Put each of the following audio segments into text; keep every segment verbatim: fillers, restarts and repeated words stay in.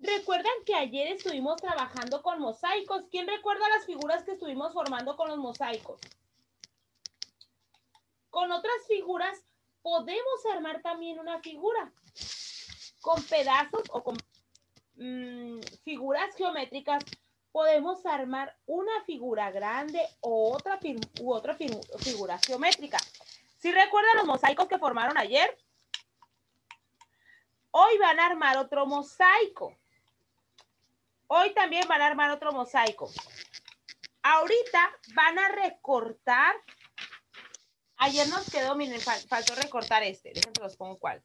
¿Recuerdan que ayer estuvimos trabajando con mosaicos? ¿Quién recuerda las figuras que estuvimos formando con los mosaicos? Con otras figuras podemos armar también una figura con pedazos o con mmm, figuras geométricas. Podemos armar una figura grande o otra, u otra figura geométrica. ¿Sí recuerdan los mosaicos que formaron ayer? Hoy van a armar otro mosaico. Hoy también van a armar otro mosaico. Ahorita van a recortar. Ayer nos quedó, miren, faltó recortar este. Déjenme los pongo cuál.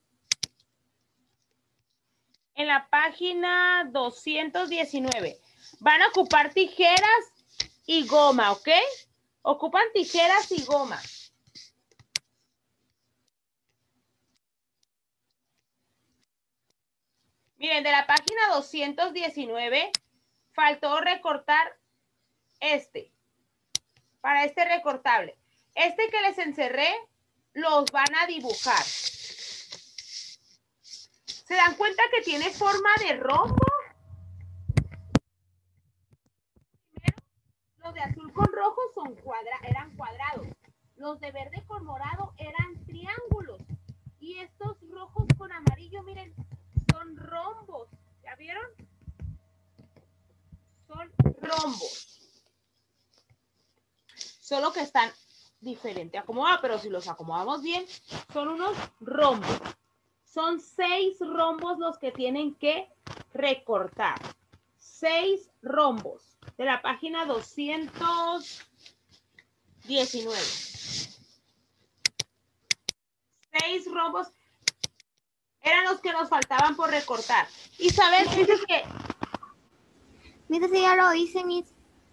En la página doscientos diecinueve. Van a ocupar tijeras y goma, ¿ok? Ocupan tijeras y goma. Miren, de la página doscientos diecinueve faltó recortar este. Para este recortable. Este que les encerré, los van a dibujar. ¿Se dan cuenta que tiene forma de rombo? Primero, los de azul con rojo son cuadra eran cuadrados. Los de verde con morado eran triángulos. Y estos rojos con amarillo, miren, son rombos. ¿Ya vieron? Son rombos. Solo que están diferente acomodados, pero si los acomodamos bien, son unos rombos. Son seis rombos los que tienen que recortar. Seis rombos de la página doscientos diecinueve. Seis rombos eran los que nos faltaban por recortar. Isabel, dices que... Mira, si ya lo hice, mis.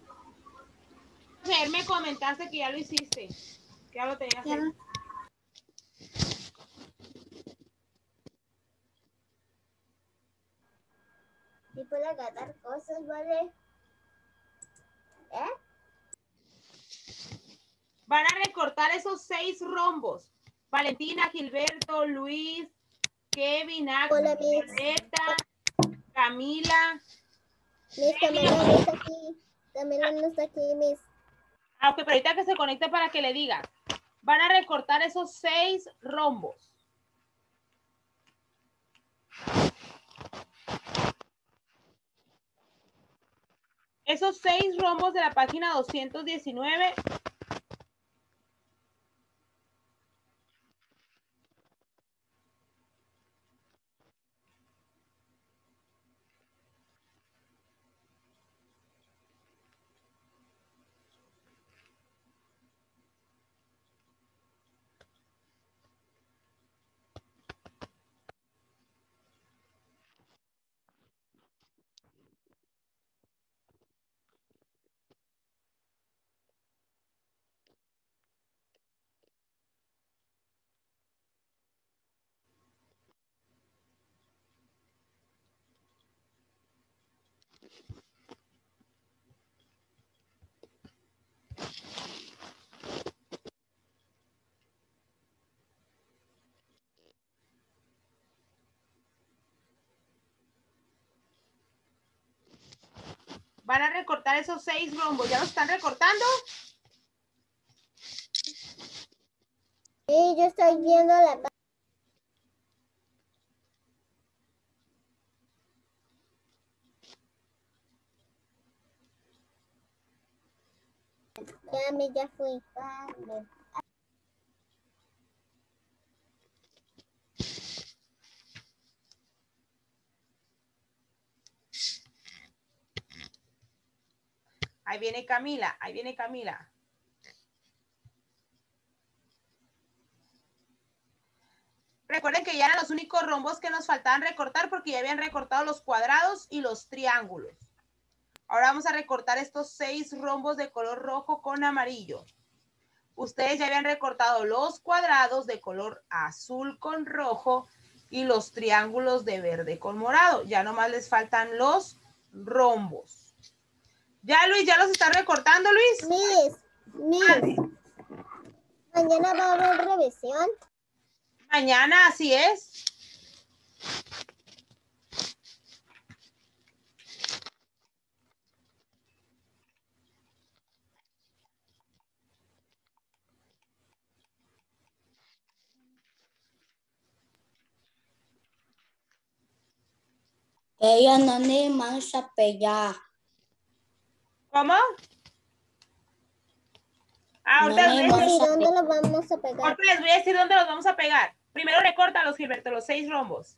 Ayer me comentaste que ya lo hiciste. Que ya lo tenías Ya. hecho. Y puedo agarrar cosas, ¿vale? ¿Eh? Van a recortar esos seis rombos. Valentina, Gilberto, Luis, Kevin, Axel, Violeta, Camila. Miss, Camila no está aquí. Camila no está aquí, Miss. Ah, ok, pero ahorita que se conecte para que le diga. Van a recortar esos seis rombos. Esos seis rombos de la página doscientos diecinueve. Van a recortar esos seis rombos. ¿Ya los están recortando? Sí, yo estoy viendo la página. Ya, me ya fui. Vale. Ahí viene Camila, ahí viene Camila. Recuerden que ya eran los únicos rombos que nos faltaban recortar porque ya habían recortado los cuadrados y los triángulos. Ahora vamos a recortar estos seis rombos de color rojo con amarillo. Ustedes ya habían recortado los cuadrados de color azul con rojo y los triángulos de verde con morado. Ya nomás les faltan los rombos. ¿Ya, Luis? ¿Ya los están recortando, Luis? Miss, Miss. Mañana va a haber revisión. Mañana, así es. Ella no le vamos a pegar. ¿Cómo? Ah, ahorita No les le voy a decir, vamos a ¿Dónde los vamos a pegar? ahorita les voy a decir dónde los vamos a pegar. Primero recórtalos, Gilberto, los seis rombos.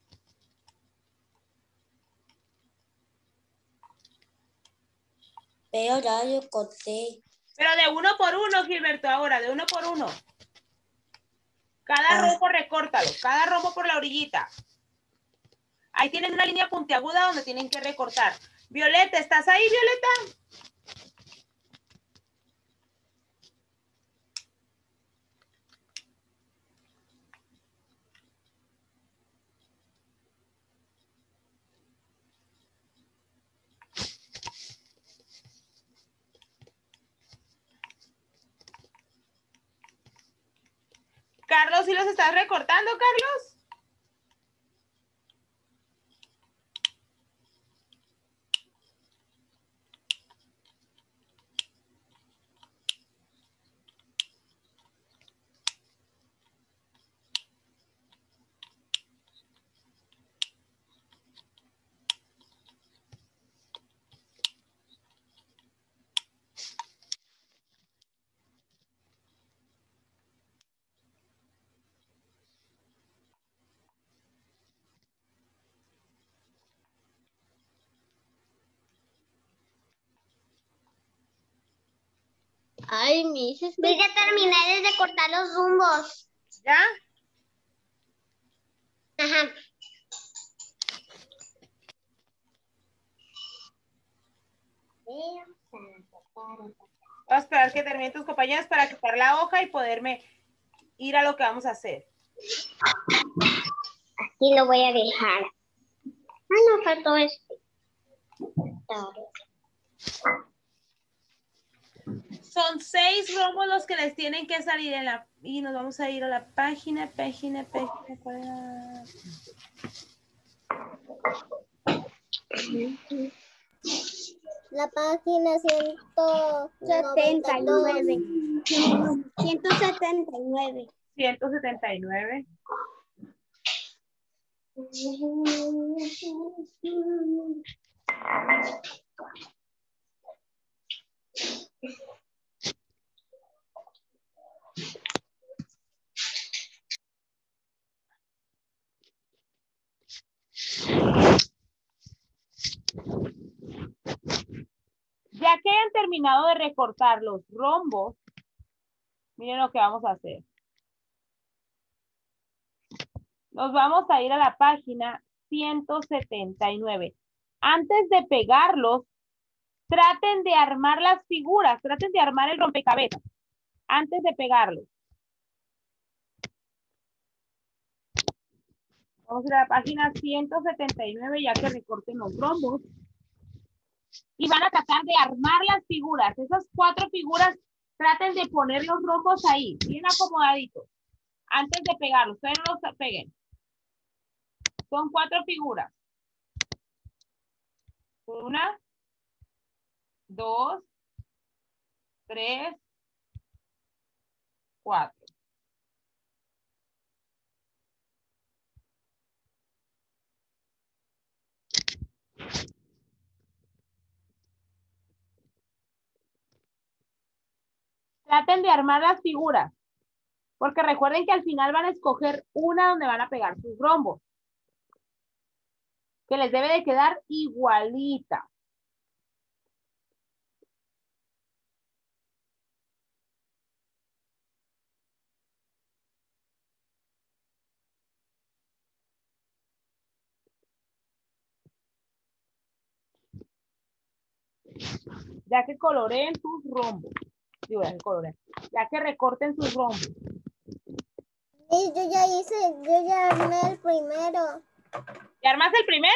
Pero ya yo corté. Pero de uno por uno, Gilberto, ahora, de uno por uno. Cada Ah. rombo recórtalo, cada rombo por la orillita. Ahí tienen una línea puntiaguda donde tienen que recortar. Violeta, ¿estás ahí, Violeta? Carlos, ¿sí los estás recortando, Carlos? Ay, mi hija. Voy a terminar de cortar los rumbos. ¿Ya? Ajá. Voy a esperar que terminen tus compañeros para quitar la hoja y poderme ir a lo que vamos a hacer. Aquí lo voy a dejar. Ah, no, faltó este. Son seis rombos los que les tienen que salir en la... Y nos vamos a ir a la página, página, página. ¿Cuál era? La página ciento setenta y nueve. ciento setenta y nueve. ciento setenta y nueve. Ya que hayan terminado de recortar los rombos, miren lo que vamos a hacer. Nos vamos a ir a la página ciento setenta y nueve. Antes de pegarlos, traten de armar las figuras, traten de armar el rompecabezas antes de pegarlos. Vamos a ir a la página ciento setenta y nueve ya que recorten los rombos. Y van a tratar de armar las figuras. Esas cuatro figuras, traten de poner los rombos ahí, bien acomodaditos, antes de pegarlos. Ustedes no los peguen. Son cuatro figuras. Una, dos, tres, cuatro. Traten de armar las figuras, porque recuerden que al final van a escoger una donde van a pegar sus rombos, que les debe de quedar igualita. Ya que coloreen sus rombos. Digo, ya que coloreen. Ya que recorten sus rombos. Sí, yo ya hice, yo ya armé el primero. ¿Ya armaste el primero?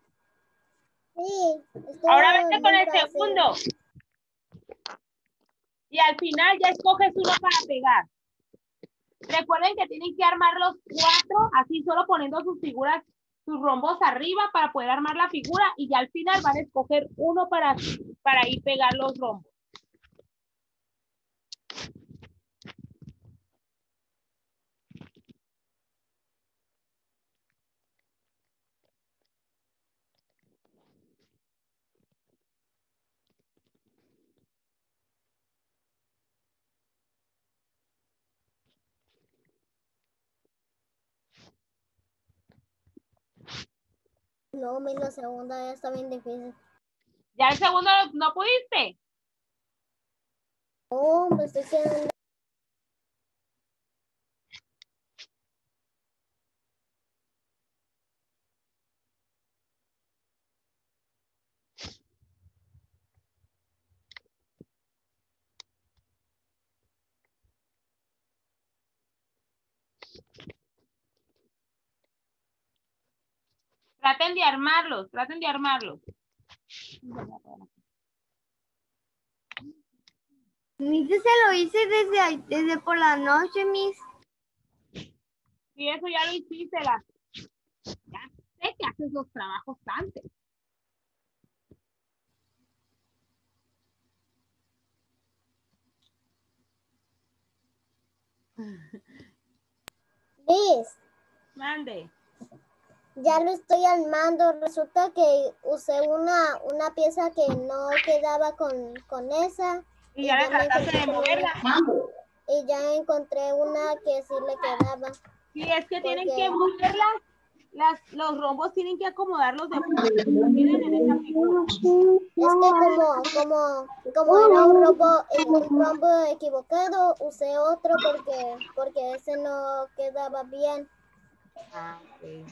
Sí. Ahora vete con el fácil. segundo. Y al final ya escoges uno para pegar. Recuerden que tienen que armar los cuatro, así solo poniendo sus figuras, sus rombos arriba para poder armar la figura y ya al final van a escoger uno para, para ir pegar los rombos. No, mi la segunda ya está bien difícil. ¿Ya el segundo no pudiste? No, me estoy quedando. Traten de armarlos, traten de armarlos. Mis, se lo hice desde, desde por la noche, mis. Y eso ya lo hiciste, la... ya sé que haces los trabajos antes. Mis, Mande. ya lo estoy armando. Resulta que usé una, una pieza que no quedaba con, con esa. Y ya la me trataste encontré de con moverla. una- y ya encontré una que sí le quedaba. Sí, es que tienen Porque- que moverlas. Las, los rombos tienen que acomodarlos de tienen en esa figura. Es que como, como, como era un rombo, eh, un rombo equivocado, usé otro porque, porque ese no quedaba bien. Ah, okay.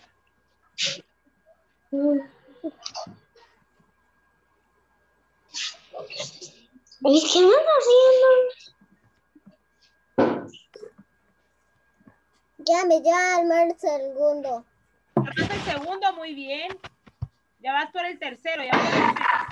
¿Y qué van haciendo? Ya me ya armé el segundo. Armas el segundo, muy bien. Ya vas por el tercero. Ya vas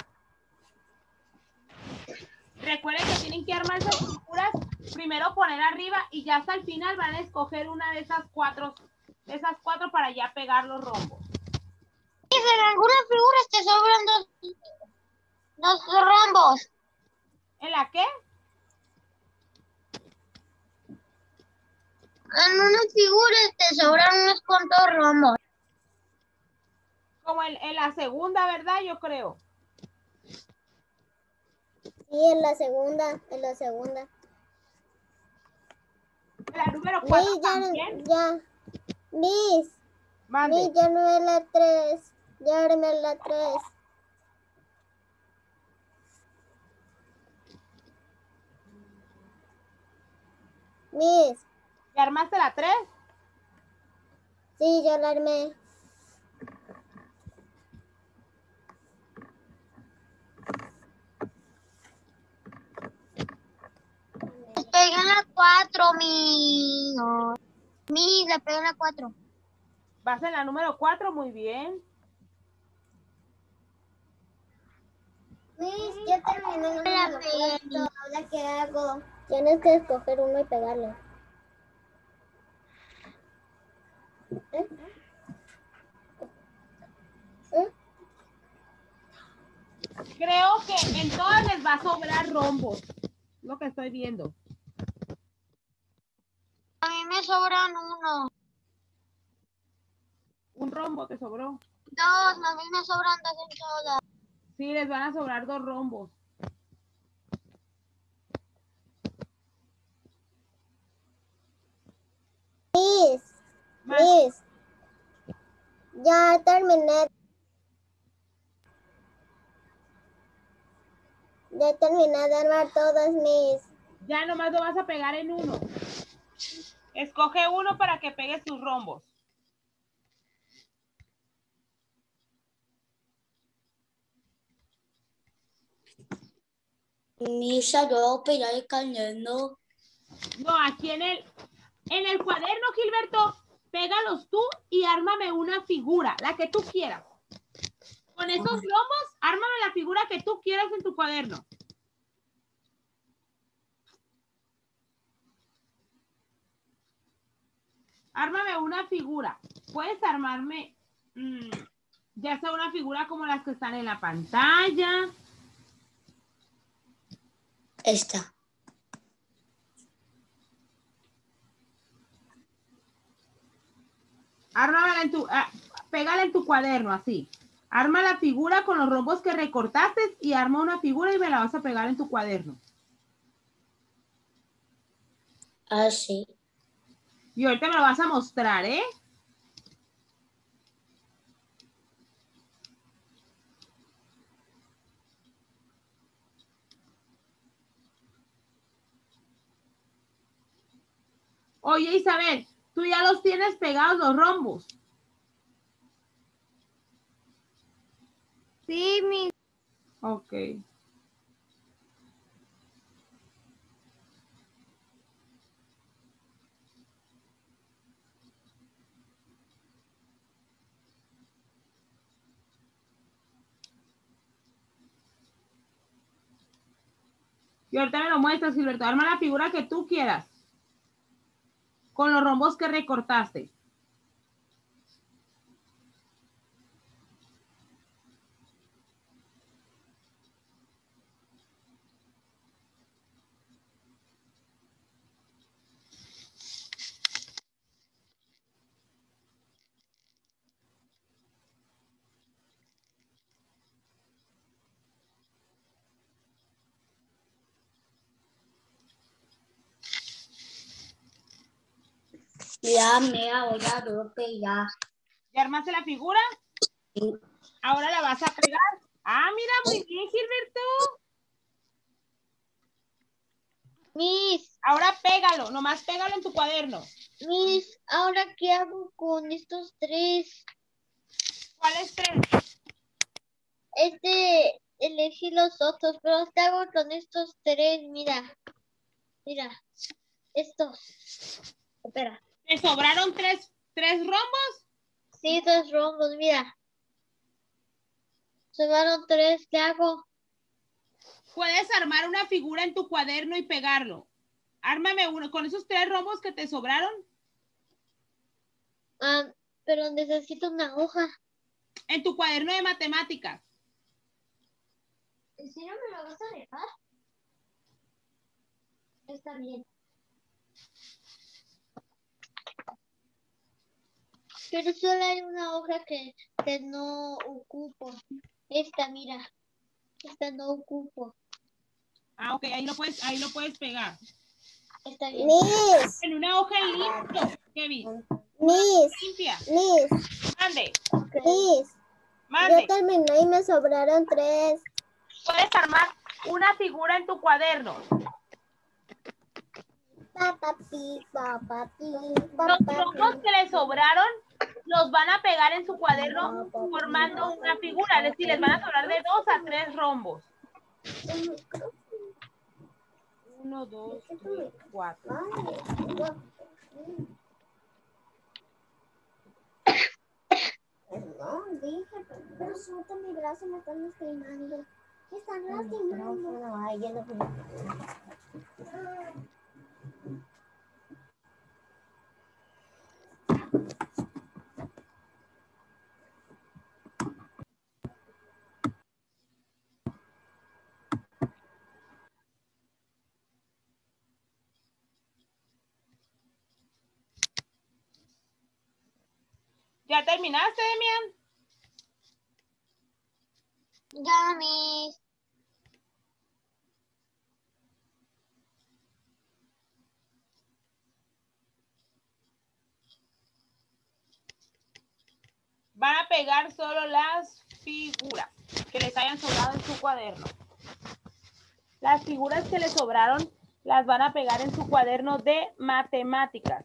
Recuerden que tienen que armar esas figuras, primero poner arriba y ya hasta el final van a escoger una de esas cuatro, de esas cuatro para ya pegar los rombos. En algunas figuras te sobran dos, dos rombos. ¿En la qué? En unas figuras te sobran unos cuantos rombos. Como en, en la segunda, ¿verdad? Yo creo. Sí, en la segunda, en la segunda. En la número cuatro Mis, ya, también. ya, mis, Mande. mis, ya no es la tres, ya armé la tres. Mis, ¿Ya armaste la tres? sí, ya la armé. Le pegué en la cuatro, mi. Mi, le pegué en la cuatro. Vas en la número cuatro, muy bien. Mis, ya terminé la número. ¿Ahora qué hago? Tienes que escoger uno y pegarle. ¿Eh? ¿Eh? Creo que en todas les va a sobrar rombos. Lo que estoy viendo. A mí me sobran uno. Un rombo te sobró. Dos, a mí me sobran dos en todas. Sí, les van a sobrar dos rombos. Mis, Más. mis, ya terminé. Ya terminé de armar todas mis. Ya nomás lo vas a pegar en uno. Escoge uno para que pegues tus rombos. Misa, yo voy a pegar el cañón. No, aquí en el, en el cuaderno, Gilberto, pégalos tú y ármame una figura, la que tú quieras. Con esos rombos, ármame la figura que tú quieras en tu cuaderno. Ármame una figura. Puedes armarme, mmm, ya sea una figura como las que están en la pantalla. Esta. Ármala en tu, ah, pégala en tu cuaderno, así. Arma la figura con los rombos que recortaste y arma una figura y me la vas a pegar en tu cuaderno. Así. Y ahorita me lo vas a mostrar, ¿eh? Oye, Isabel, tú ya los tienes pegados los rombos. Sí, mi. Ok. Y ahorita me lo muestras, Gilberto. Arma la figura que tú quieras. Con los rombos que recortaste. Ya me ahora creo que ya. ¿Ya armaste la figura? Sí. Ahora la vas a pegar. Ah, mira, muy bien, Gilberto. Miss, Ahora pégalo, nomás pégalo en tu cuaderno. Miss, ¿ahora qué hago con estos tres? ¿Cuáles tres? Este, elegí los otros, pero ¿qué hago con estos tres? Mira, mira, estos. Espera. ¿Te sobraron tres, tres rombos? Sí, dos rombos, mira. Sobraron tres, ¿qué hago? Puedes armar una figura en tu cuaderno y pegarlo. Ármame uno. ¿Con esos tres rombos que te sobraron? Ah, pero necesito una hoja. En tu cuaderno de matemáticas. ¿En serio me lo vas a dejar? Está bien. Pero solo hay una hoja que, que no ocupo. Esta, mira. Esta no ocupo. Ah, ok, ahí lo puedes, ahí lo puedes pegar. Está bien. Miss, En una hoja en limpio, Kevin. Miss, Limpia. Miss, Mande, Miss. Yo mande. terminé y me sobraron tres. Puedes armar una figura en tu cuaderno. Papá, pi, papá, pi, Los papá, rombos que le sobraron los van a pegar en su cuaderno formando una figura. Es decir, les van a sobrar de dos a tres rombos. Uno, dos, tres, cuatro. Perdón, dije, pero suelta mi brazo, me están lastimando. Me están lastimando. Ay, ya no puedo. ¿Ya terminaste, Demian? Ya, mis. Van a pegar solo las figuras que les hayan sobrado en su cuaderno. Las figuras que les sobraron las van a pegar en su cuaderno de matemáticas.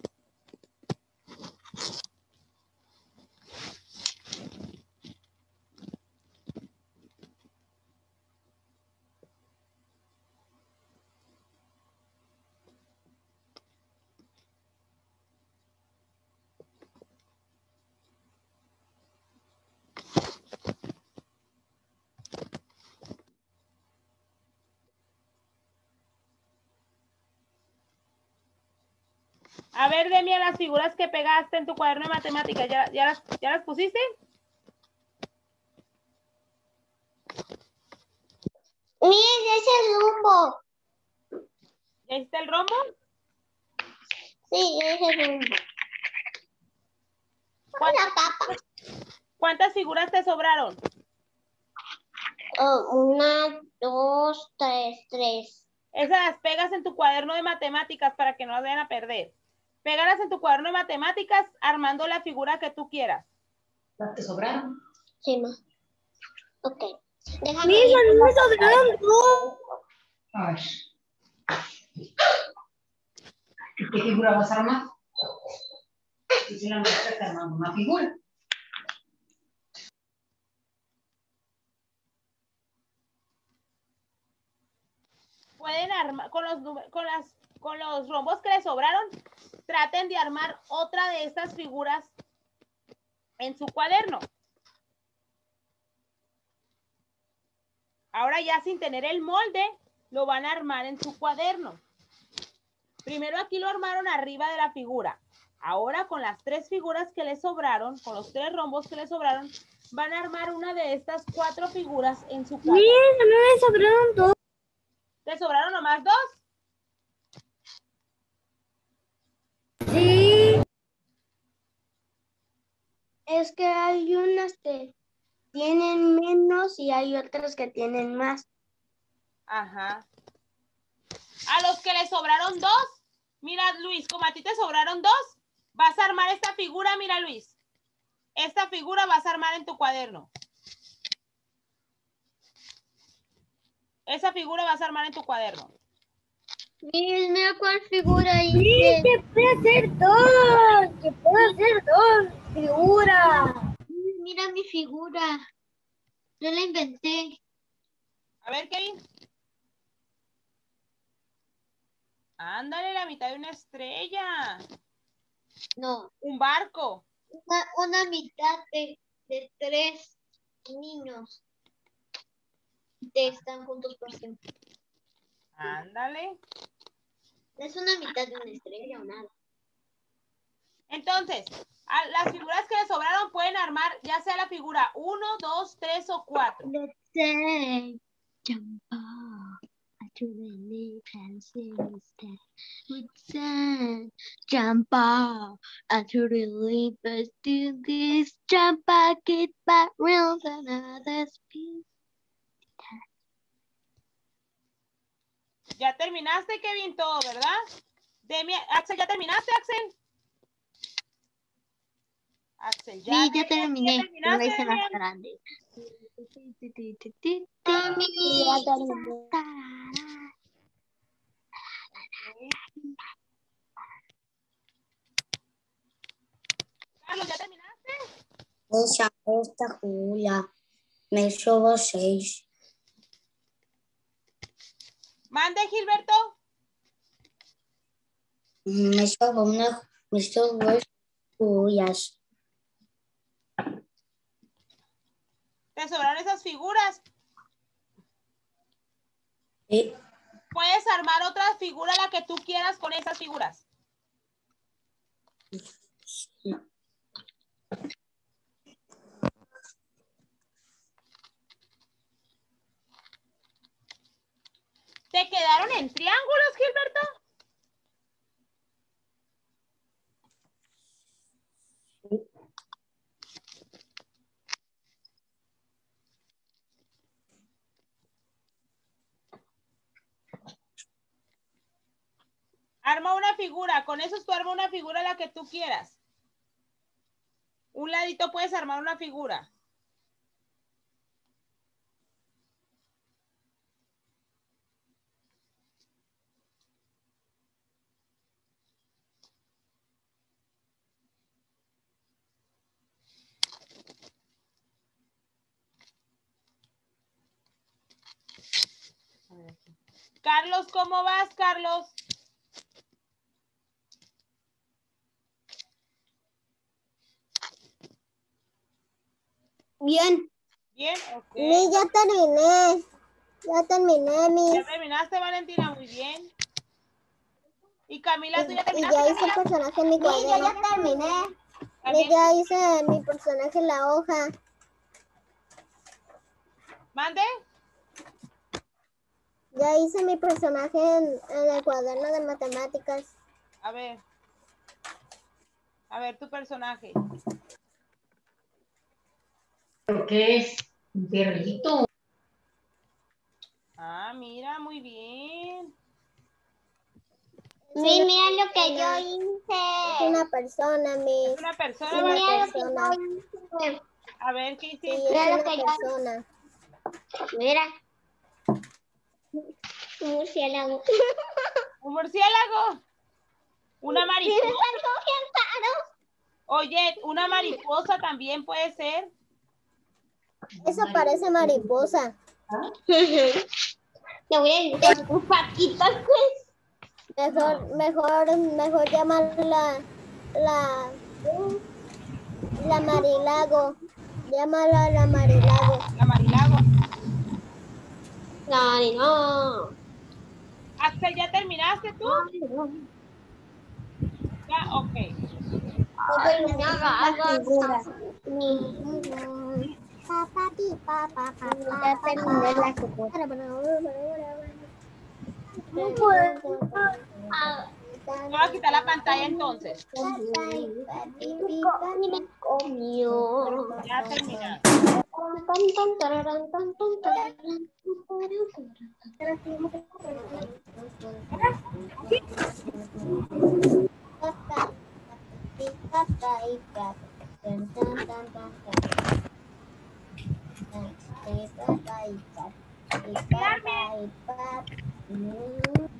A ver, Demian, las figuras que pegaste en tu cuaderno de matemáticas, ¿ya, ya, las, ¿ya las pusiste? Miss, es el rumbo. ¿Ya hiciste el rombo? Sí, es el rumbo. ¿Cuántas, La capa. ¿Cuántas figuras te sobraron? Oh, una, dos, tres, tres. Esas las pegas en tu cuaderno de matemáticas para que no las vayan a perder. Pégalas en tu cuaderno de matemáticas armando la figura que tú quieras. ¿Las que sobraron? Sí, ma. Ok. Déjame Miss, ir. a mí me sobraron dos. A ver. ¿Y qué figura vas a armar? Dice la maestra que armamos una figura. Pueden armar con los, con, las, con los rombos que les sobraron, traten de armar otra de estas figuras en su cuaderno. Ahora ya sin tener el molde, lo van a armar en su cuaderno. Primero aquí lo armaron arriba de la figura. Ahora con las tres figuras que les sobraron, con los tres rombos que les sobraron, van a armar una de estas cuatro figuras en su cuaderno. Bien, no me sobraron dos. ¿Te sobraron nomás dos? Sí. Es que hay unas que tienen menos y hay otras que tienen más. Ajá. A los que les sobraron dos, mira Luis, como a ti te sobraron dos, vas a armar esta figura, mira Luis. Esta figura vas a armar en tu cuaderno. Esa figura vas a armar en tu cuaderno. Miren, mira cuál figura Sí, hice. se puede hacer dos. Se puede hacer dos figuras. Mira mi figura. Yo la inventé. A ver, Kevin. Ándale, la mitad de una estrella. No, Un barco. una, una mitad de, de tres niños que están juntos por siempre. Ándale. Es una mitad de una estrella o nada. Entonces, a las figuras que les sobraron pueden armar ya sea la figura uno, dos, tres o cuatro. Let's say, jump up to the lip and sing instead. Let's say, jump up to the lip and do this. Jump back, get back, real another speed. Ya terminaste, Kevin, todo, ¿verdad? Demi, Axel, ¿ya terminaste, Axel? Axel, ya. Sí, ya terminé. ¿Ya Pero la terminaste, hice más Demian? grande. Ya terminé. Carlos, ¿ya terminaste? Esa, esta Julia. Me sobró seis. Mande, Gilberto. Me sobró una, me sobró Julias. Te sobraron esas figuras. Sí. Puedes armar otra figura, la que tú quieras con esas figuras. ¿Te quedaron en triángulos, Gilberto? Arma una figura, con eso tú arma una figura la que tú quieras. Un ladito puedes armar una figura. Carlos, ¿cómo vas, Carlos? Bien. Bien, ok. Sí, ya terminé. Ya terminé, mis. ¿Ya terminaste, Valentina? Muy bien. Y Camila, ¿tú ya Y terminaste? ya hice Camila? el personaje en mi cuaderno. ya terminé. Y ¿También? ya hice mi personaje en la hoja. ¿Mande? Ya hice mi personaje en, en el cuaderno de matemáticas. A ver. A ver, tu personaje. ¿Pero qué es? Un perrito. Ah, mira, muy bien. Sí, mira lo que Una- yo Es hice. una persona, mis. Es una persona, Una Valentina. Mira lo que persona. yo hice. A ver, ¿qué Sí, hiciste? es Mira lo una que yo- persona. Mira. Un murciélago. Un murciélago. Una mariposa. Oye, una mariposa también puede ser. Eso parece mariposa. Te voy a invitar tus patitas, pues. Mejor, mejor, mejor llamarla la, la Marilago. Llámala la Marilago. La marilago. No, no. Axel, ¿ya terminaste tú? Ya, ok. Pero no me hagas. Ya terminé la figura. Voy a quitar la pantalla entonces. Me comió. Ya terminaste. Carmen.